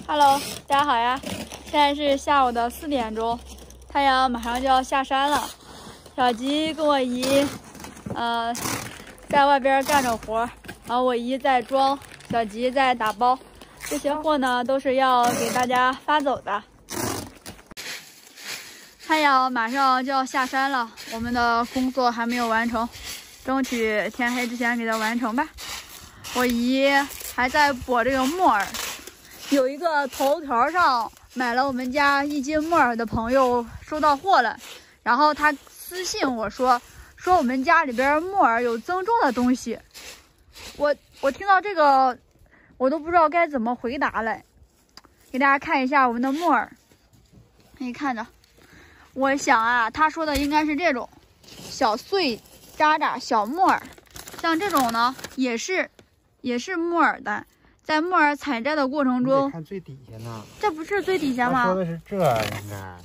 Hello， 大家好呀！现在是下午的4点钟，太阳马上就要下山了。小吉跟我姨，在外边干着活，然后我姨在装，小吉在打包。这些货呢都是要给大家发走的。太阳马上就要下山了，我们的工作还没有完成，争取天黑之前给它完成吧。我姨还在剥这个木耳。有一个头条上买了我们家1斤木耳的朋友收到货了，然后他私信我说我们家里边木耳有增重的东西。我听到这个我都不知道该怎么回答了。给大家看一下我们的木耳，可以看着，我想啊，他说的应该是这种小碎渣渣小木耳，像这种呢也是木耳的。在木耳采摘的过程中， 看最底下呢， 这不是最底下吗？ 他说的是这应该，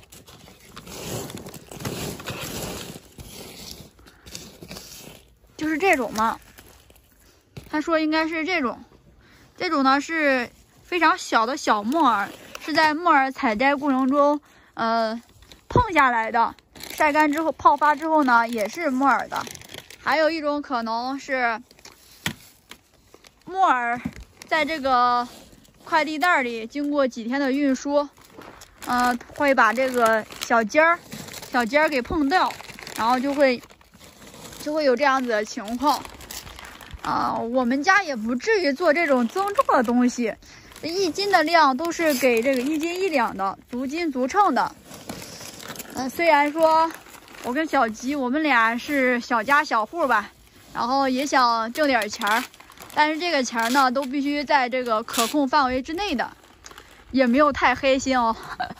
就是这种嘛。他说应该是这种呢是非常小的小木耳，是在木耳采摘过程中，碰下来的，晒干之后泡发之后呢，也是木耳的。还有一种可能是木耳。在这个快递袋里经过几天的运输，会把这个小尖儿给碰掉，然后就会有这样子的情况。我们家也不至于做这种增重的东西，1斤的量都是给这个1斤1两的，足斤足称的。虽然说我跟小吉我们俩是小家小户吧，然后也想挣点钱儿。但是这个钱呢，都必须在这个可控范围之内的，也没有太黑心哦。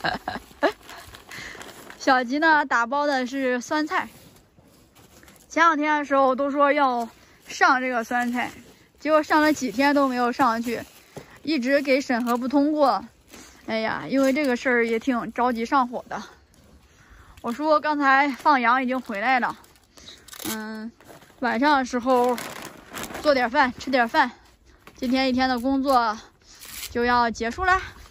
小吉呢打包的是酸菜，前2天的时候都说要上这个酸菜，结果上了几天都没有上去，一直给审核不通过。哎呀，因为这个事儿也挺着急上火的。我说刚才放羊已经回来了，晚上的时候做点饭，吃点饭，今天一天的工作就要结束啦。